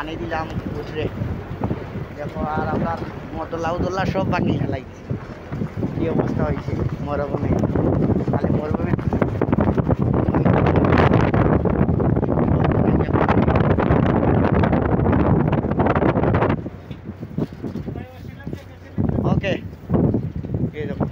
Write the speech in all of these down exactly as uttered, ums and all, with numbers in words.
পানি দিলাম উঠরে দেখো আর আপনার মদলা উদলা সব ভাঙি ফেলাইছে কি অবস্থা হয়েছে মরুভূমি খালি মরুভূমি ওকে এই দেখো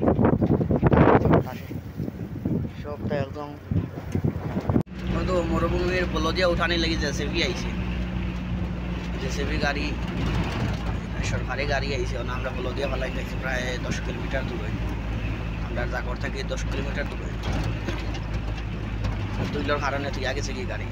সবটা একদম তো মরুভূমির বলদিয়া উঠানে লেগে জেসিবি আইছে জেসিবি গাড়ি সরকারি গাড়ি আইছে আমরা বলদিয়া ফেলাই যাচ্ছি প্রায় দশ কিলোমিটার দূরে আমরা জাগর থেকে দশ কিলোমিটার দূরে তুইলার কারণে তুই গেছে কি গাড়ি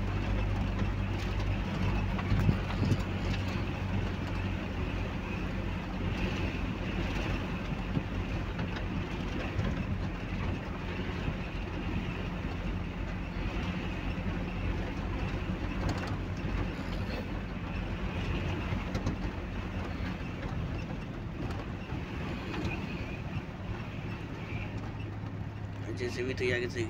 जैसे भी तो आगे से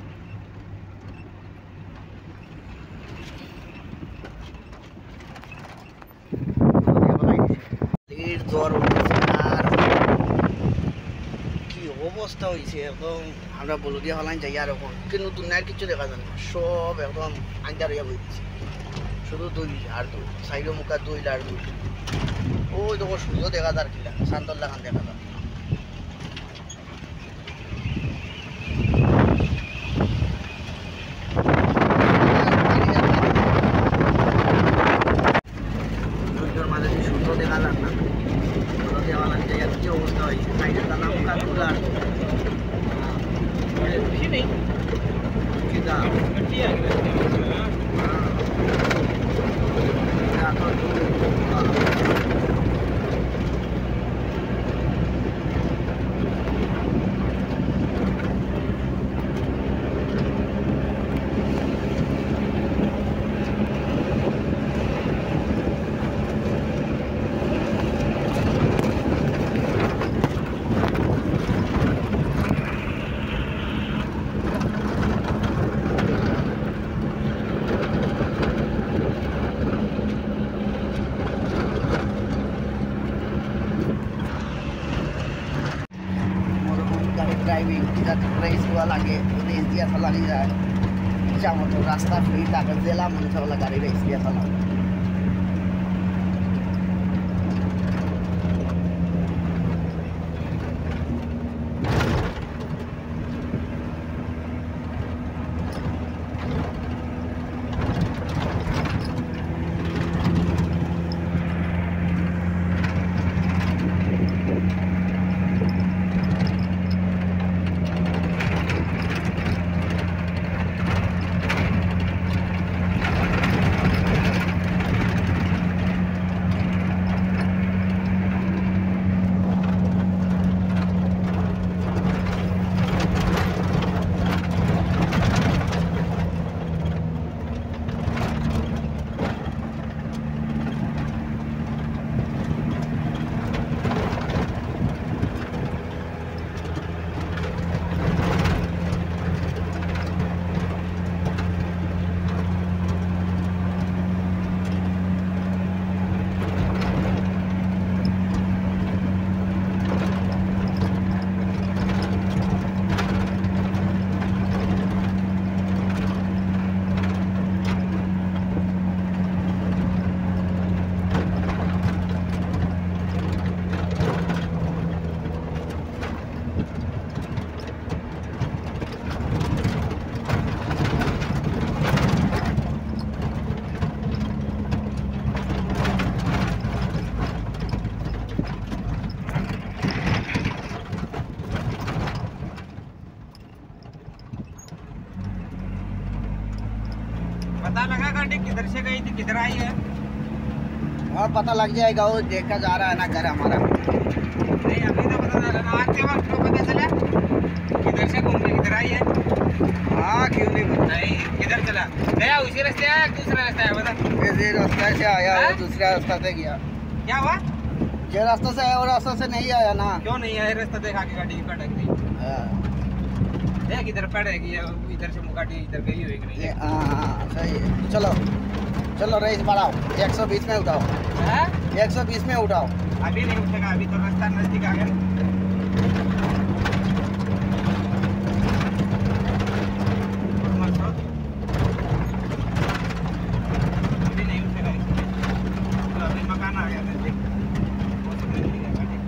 কি অবস্থা হয়েছে একদম আমরা বলদিয়া হলাম যাই আর কিন্তু দুনিয়ার কিছু দেখা যায় না সব একদম আঞ্জার হইয়া বইছে শুধু দুই আর দুই সাইডে মুখা দুই আর দুই ওই দেখো সূর্য দেখা যার কিলা শান্তল্লা খান দেখা যায় ड्राइविंग रेस हुआ लगे रेस दिया चला नहीं जाए जाम तो रास्ता फ्री था जिला मन वाला गाड़ी रेस दिया चला पता लगा गाड़ी किधर से गई थी किधर आई है और पता लग जाएगा वो देखा जा रहा है ना घर हमारा नहीं अभी तो पता चला ना आज के वक्त तो पता चला किधर से घूम के किधर आई है हाँ क्यों नहीं नहीं किधर चला गया उसी रास्ते आया दूसरा रास्ता आया बता इसी रास्ते से आया वो दूसरा रास्ता से गया क्या हुआ जो रास्ता से आया वो रास्ता से नहीं आया ना क्यों नहीं आया रास्ता देखा के गाड़ी कटक गई देख इधर पड़ेगी, इधर से मुकाटी इधर गई होगी नहीं? ये हाँ हाँ सही है। चलो चलो रईस बढ़ाओ, एक सौ बीस में उठाओ, हाँ? एक सौ बीस में उठाओ। अभी नहीं उठेगा, अभी तो रास्ता नजदीक आ गया। अभी नहीं उठेगा, तो अभी मकान आ गया नजदीक। बहुत नजदीक है गाड़ी।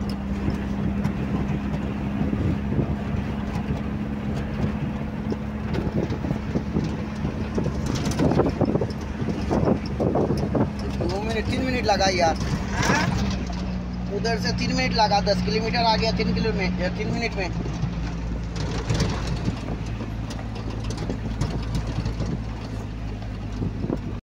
दो मिनट तीन मिनट लगा यार, हाँ? उधर से तीन मिनट लगा, दस किलोमीटर आ गया तीन किलोमीटर तीन मिनट में।